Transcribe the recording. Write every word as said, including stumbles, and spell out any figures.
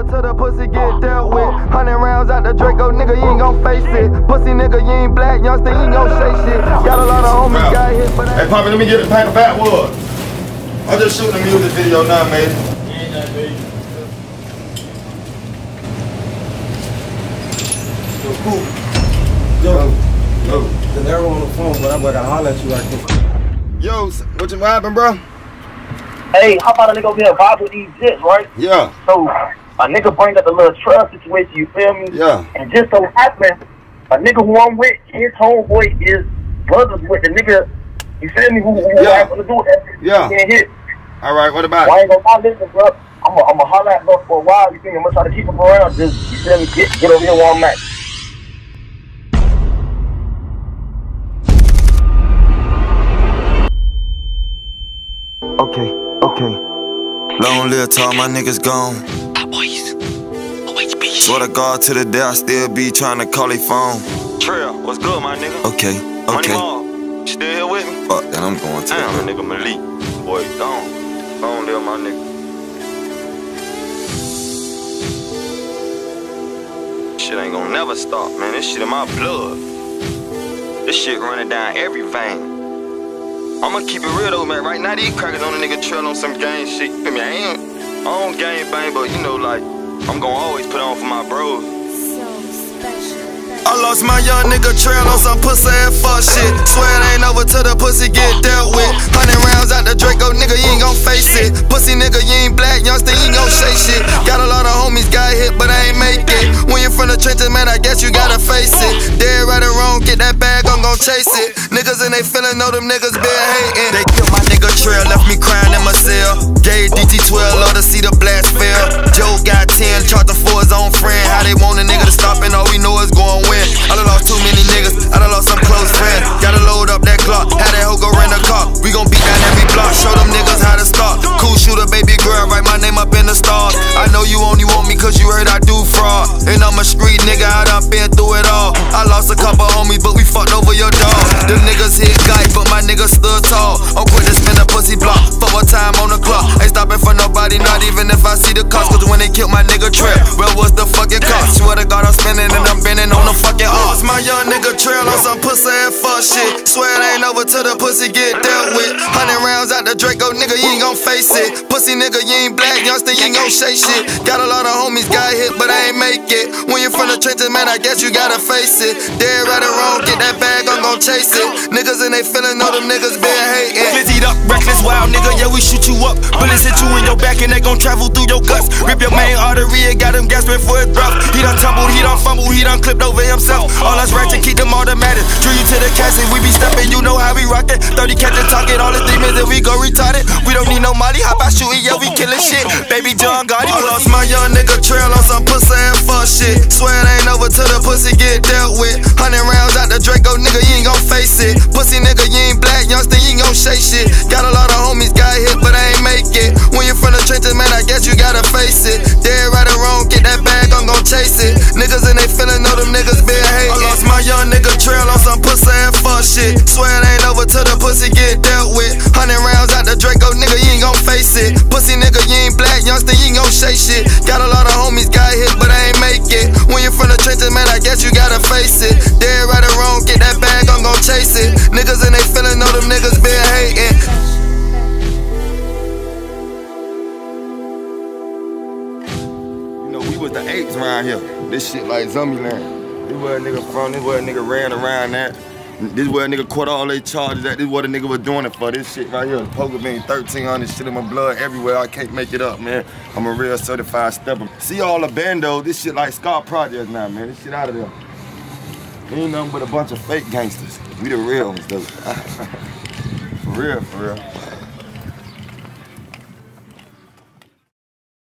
till the pussy get dealt with. Hundred rounds out the Draco, nigga, you ain't gon' face it. Pussy nigga, you ain't black, youngster, you ain't gon' say shit. Got a lot of homies, got hit, but hey, Poppy, let me get a pack of backwoods. I'm just shooting a music video now, man. You ain't that big. Yo, cool. Yo, yo. The narrow on the phone, but I'm gonna holler at you right quick. Yo, what you happened, bro? Hey, how about a nigga over here vibe with these jits, right? Yeah. So, a nigga bring up the little trust situation, you feel me? Yeah. And just so happen, a nigga who I'm with, his homeboy is brothers with the nigga, you feel me, who, who yeah. I ain't gonna do that. Yeah. Getting hit. All right, what about well, it? I ain't gonna lie, listen, bro. I'm gonna I'm holler at bro for a while, you feel me? I'm gonna try to keep him around, just, you feel me, get, get over here where I'm at. okay, okay. Long live to all my niggas gone. Swear to God, to the day I still be trying to call a phone. Trail, what's good, my nigga? Okay, Money okay. Mob, still here with me? Fuck that, I'm going to. Damn, the nigga Malik. Boy, don't. Don't live my nigga. Shit ain't gonna never stop, man. This shit in my blood. This shit running down every vein. I'ma keep it real though, man. Right now, these crackers on the nigga trail on some gang shit. I mean, I ain't I don't gang bang, but you know, like, I'm gonna always put on for my bros. I lost my young nigga trail on some pussy and fuck shit. Swear it ain't over till the pussy get dealt with. Hundred rounds out the Draco, nigga, you ain't gon' face it. Pussy nigga, you ain't black, youngster, you ain't gon' say shit. Got a lot of homies got hit, but I ain't make it. When you're from the trenches, man, I guess you gotta face it. Dead right or wrong, get that bag, I'm gon' chase it. Niggas and they feelin', know them niggas been hating. They killed my nigga trail, left me crying in my cell. Gave D T twelve, love to see the blast fail. Joe got ten, charged for his own friend. How they want a nigga to stop and all we know is going win. I done lost too many niggas, I done lost some close friends. Gotta load up that Glock, had that hoe go rent a car. We gon' beat down every block, show them niggas how to start. Cool shooter, baby girl, write my name up in the stars. I know you only want me cause you heard I do fraud. And I'm a street nigga, I done been through it all. I lost a couple homies, but we fucked over your dog. Them niggas hit guys, but my niggas stood tall. I'm quick to spin a pussy block, fuck what time on the clock. Ain't stopping for nobody, not even if I see the cost. Cause when they killed my nigga Trip, where was the fucking cost? Swear to God I'm spinning and I'm bending on the fucking arms. My young nigga trail on some pussy and fuck shit. Swear it ain't over till the pussy get dealt with. Hundred rounds out the Draco, nigga, you ain't gon' face it. Pussy nigga, you ain't black, youngster, you ain't gon' say shit. Got a lot of homies got hit, but I ain't make it. When you're from the trenches, man, I guess you gotta face it. Dead right or wrong, get that bag, I'm gon' chase it. Niggas and they feelin', know them niggas been hating. Glizzied up, reckless, wild nigga, yeah, we shoot you up. Bullets hit you in your back and they gon' travel through your guts. Rip your main artery and got him gasping for his breath. He done tumbled, he done fumbled, he done clipped over himself. All us ratchet, keep them automatic. Drew you to the casket, we be steppin', you know how we rockin'. thirty catch and target, all the demons and we go retarded. We don't need no molly, hop out shooting, yeah, we killin' shit. Baby John Gotti. I lost my young nigga trail on some pussy and fuck shit. Swear it ain't over till the pussy get dealt with. Hundred rounds out the Draco, nigga, you ain't gon' face it. Pussy nigga, you ain't black, youngster, you ain't gon' say shit. Got a lot of homies got hit, but I ain't make it. When you're from the trenches, man, I guess you gotta face it. Dead right or wrong, get that bag, I'm gon' chase it. Niggas and they feelin', know them niggas been hating. I lost my young nigga trail on some pussy and fuck shit. Swear it ain't over till the pussy get dealt with. Hundred rounds out the Draco, nigga, you ain't gon' face it. Pussy nigga, you ain't black, youngster, you ain't gon' say shit. Got a lot of homies got hit, but I ain't make it. When you're from the trenches, man, I guess you gotta face it. Dead right or wrong, get that bag, I'm gon' chase it. Niggas and they feelin', know them niggas been hating. You know, we was the apes around here. This shit like Zombieland. This where a nigga from, this where a nigga ran around that. This where a nigga caught all they charges at. This is what a nigga was doing it for. This shit right here. Poker bean, thirteen hundred, shit in my blood everywhere. I can't make it up, man. I'm a real certified stepper. See all the bando, this shit like Scott Projects now, man. This shit out of there. Ain't nothing but a bunch of fake gangsters. We the real ones, though. For real, for real.